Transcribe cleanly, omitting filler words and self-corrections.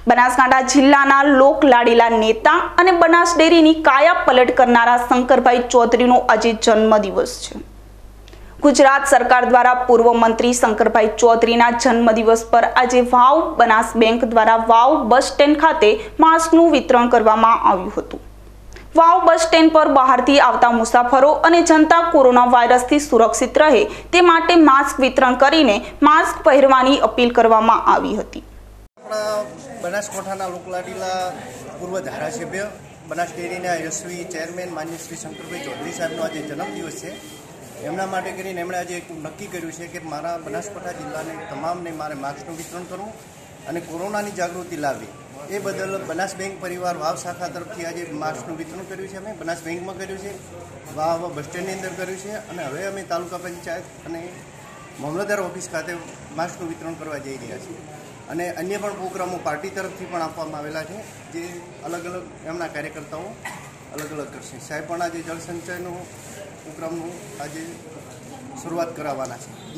બનાસકાંઠા જિલ્લાના લોકલાડીલા નેતા અને બનાસ ડેરીની કાયા પલટ કરનારા શંકરભાઈ ચૌધરીનો આજે જન્મદિવસ છે। ગુજરાત સરકાર દ્વારા પૂર્વ મંત્રી શંકરભાઈ ચૌધરીના જન્મદિવસ પર આજે વાવ બનાસ બેંક દ્વારા વાવ બસ સ્ટેન્ડ ખાતે માસ્કનું વિતરણ કરવામાં આવ્યું હતું। વાવ બસ સ્ટેન્ડ પર બહારથી આવતા મુસાફરો અને જનતા કોરોના વાયરસથી સુરક્ષિત રહે તે માટે માસ્ક વિતરણ કરીને માસ્ક પહેરવાની અપીલ કરવામાં આવી હતી। બનાસકાંઠાના લોકલાડીલા પૂર્વ ધારાસભ્ય બનાસ ડેરીના યશસ્વી ચેરમેન માન્ય શ્રી શંકરભાઈ ચૌધરી સાહેબનો આજે જન્મદિવસ છે। એમના માટે કરીને એમણે આજે નક્કી કર્યું છે કે મારા બનાસકાંઠા જિલ્લાને તમામને મારે માસ્કનું વિતરણ કરવું અને કોરોનાની જાગૃતિ લાવવી। એ બદલ બનાસ બેંક પરિવાર વાવ શાખા તરફથી આજે માસ્કનું વિતરણ કર્યું છે। અમે બનાસ બેંકમાં કર્યું છે, વાવ બસ સ્ટેન્ડની અંદર કર્યું છે અને હવે અમે તાલુકા પંચાયત અને મામલતદાર ઓફિસ ખાતે માસ્કનું વિતરણ કરવા જઈ રહ્યા છીએ। અને અન્ય પણ પ્રોગ્રામો પાર્ટી તરફથી પણ આપવામાં આવેલા છે, જે અલગ અલગ એમના કાર્યકર્તાઓ અલગ અલગ કરશે। સાહેબ પણ આજે જળ સંચયનો પ્રોગ્રામનું આજે શરૂઆત કરાવવાના છે।